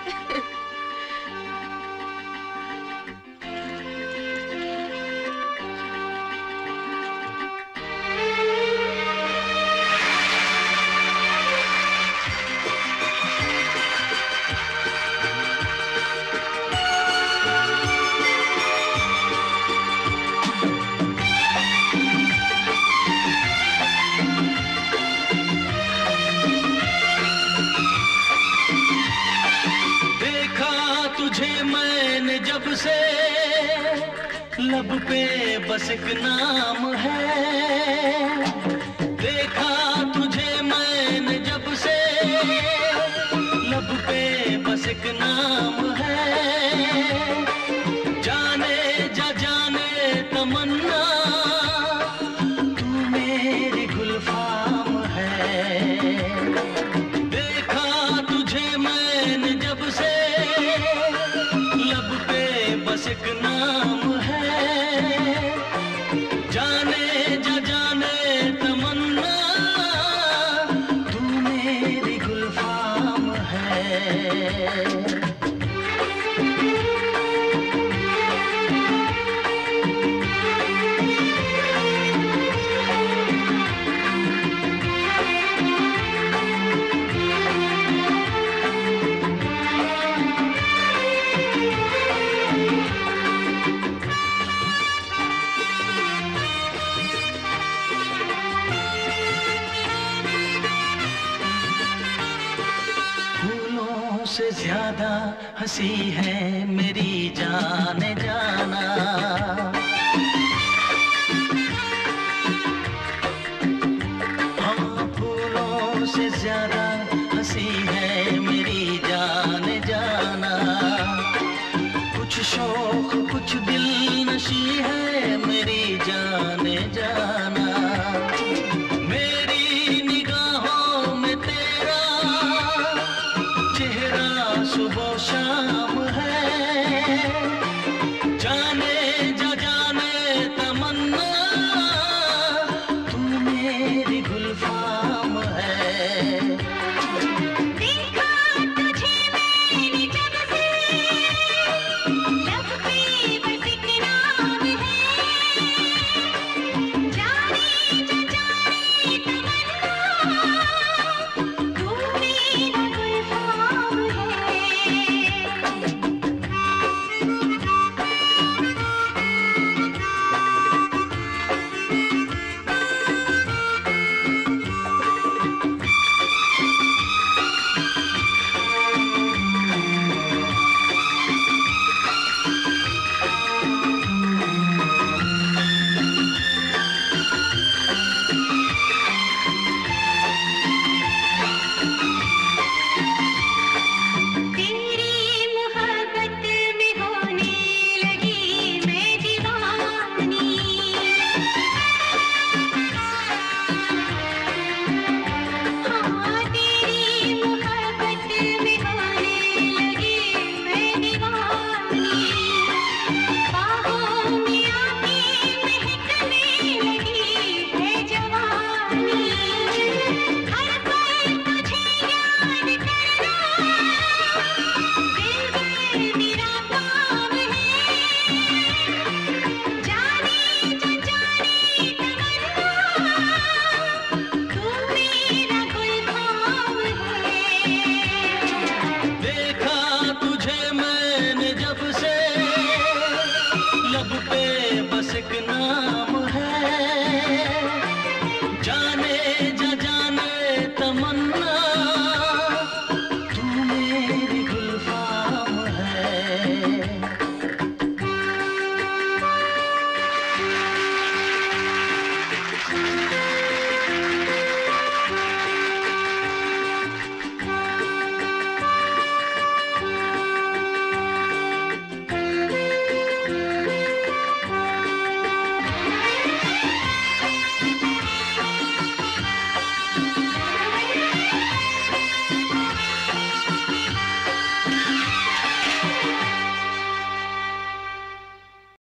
लब पे बस एक नाम है, देखा तुझे मैंने जब से, लब पे बस एक नाम है, जाने जा जाने तमन्ना, तू मेरी गुलफाम है, देखा तुझे मैंने जब से, लब पे बस एक नाम है, जाने जा जाने तमन्ना, तू मेरी गुलफाम है। से ज्यादा हंसी है मेरी जान जाना, हाँ फूलों से ज्यादा हंसी है मेरी जान जाना, कुछ शौक कुछ दिल नशी है मेरी जान जाना, मेरी निगाहों में तेरा चेहरा सुबह शाम है, जाने जा जाने तमन्ना, तू मेरी गुलफाम है, देखा तुझे मैंने जब से, लब पे बस एक नाम है, जाने जा जाने तमन्ना, तू मेरा गुलफाम है। तेरी मोहब्बत में होने लगी मैं दीवानी, हाँ तेरी मोहब्बत में होने लगी मैं दीवानी, बाहों में आके महकने लगी है जवानी, हर पल तुझे याद करना, दिल मेरा काम है, जाने जा जाने तमन्ना, तू मेरा गुलफाम है। देखा